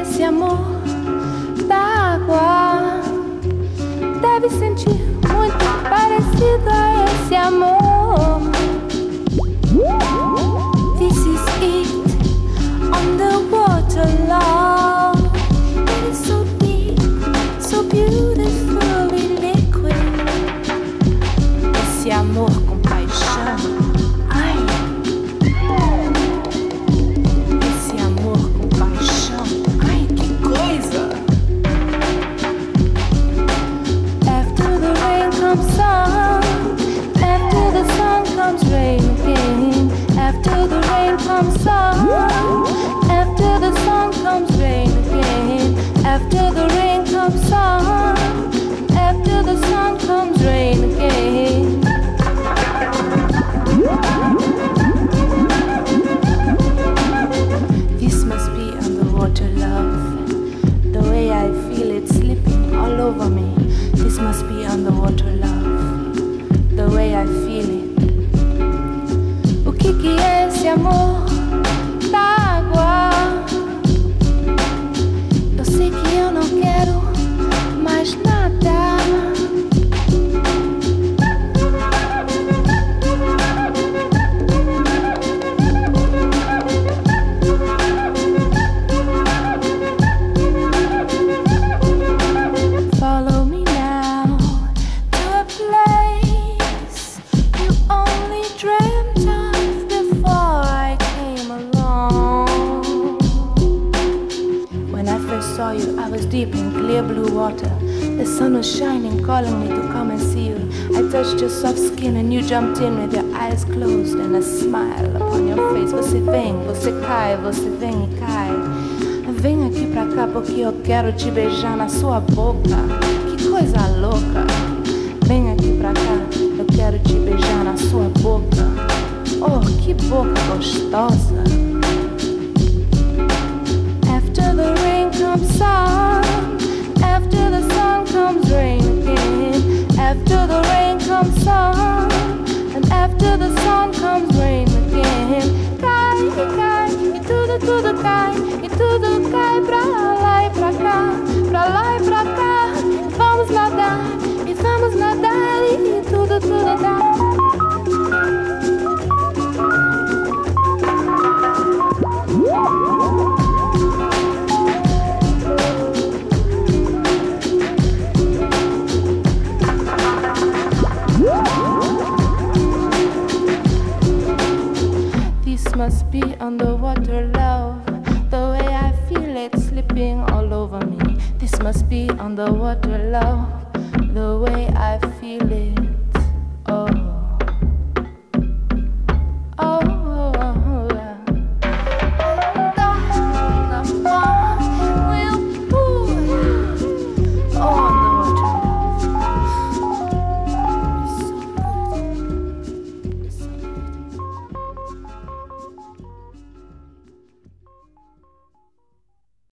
esse amor da água deve sentir muito parecido a esse amor. This is it on the water, love. It is so deep, so beautifully liquid. Esse amor com paixão, ai. Esse amor com paixão, ai, que coisa. After the rain comes sun, after the sun comes rain again. After the rain comes sun, after the sun comes rain again. After the rain comes sun, after the sun comes rain again. This must be underwater love, the way I feel it slipping all over me. This must be underwater love, the way I feel it. O que é esse amor da água? Eu sei que eu não quero mais nada. Follow me now to a place you only dreamt of before I came along. When I first saw you, I was deep in clear blue water. The sun was shining, calling me to come and see you. I touched your soft skin and you jumped in with your eyes closed and a smile upon your face. Você vem, você cai, você vem e cai. Vem aqui pra cá porque eu quero te beijar na sua boca. Que coisa louca. Vem aqui pra cá, eu quero te beijar na sua boca. Oh, que boca gostosa. After the rain comes sun, after the sun comes rain again. After the rain comes sun, and after the sun comes rain again. Cai, cai, e tudo cai, e tudo cai pra lá e pra cá, pra lá e pra cá. Vamos nadar, e vamos nadar, e tudo dá. This must be underwater love, the way I feel it slipping all over me. This must be underwater love, the way I feel it.